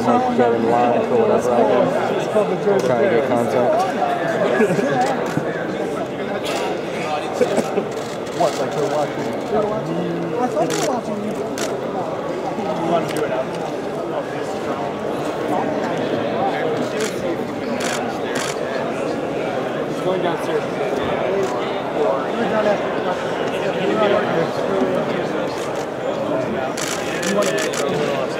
might get in line for whatever I do. I'm trying to get contact. What, like they're watching? I thought they were watching you. You want to do it out? It's going downstairs. You want to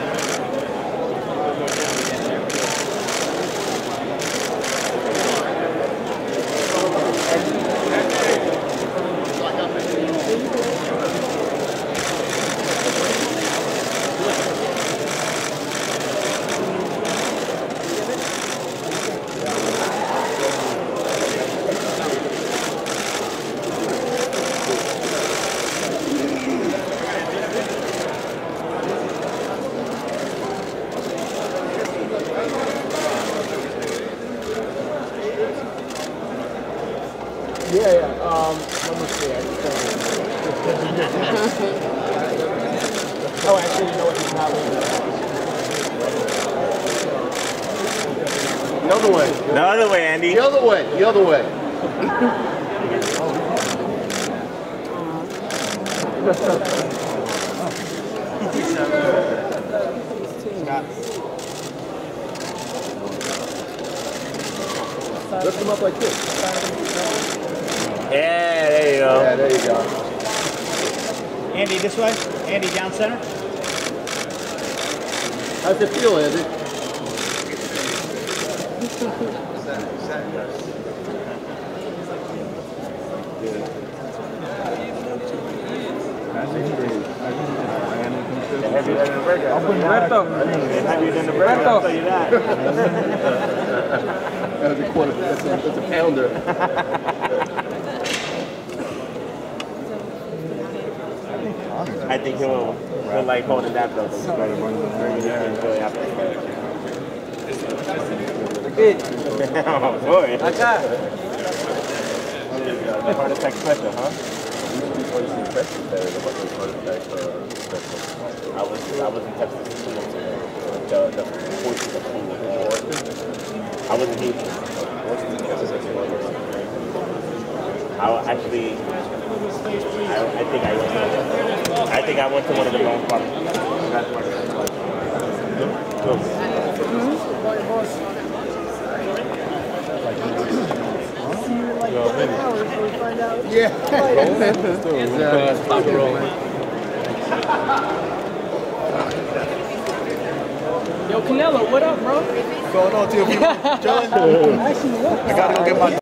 let me see. Oh, actually, you know what? He's not leaving. The other way. The other way, Andy. The other way. The other way. Lift them up like this. Yeah, there you go. Yeah, there you go. Andy, this way. Andy, down center. How's it feel, Andy? I'll put reto. Heavier than the burger, I'll tell you that. That's a quarter. That's a pounder. I think he'll like holding that though. Oh boy. Heart attack special, huh? I was in Texas 2 months ago. The forces of food. I wasn't here. I think I went to one of the long parks. Yeah. Yo, Canelo, what up, bro? What's going on, T? Chilling? I gotta go get my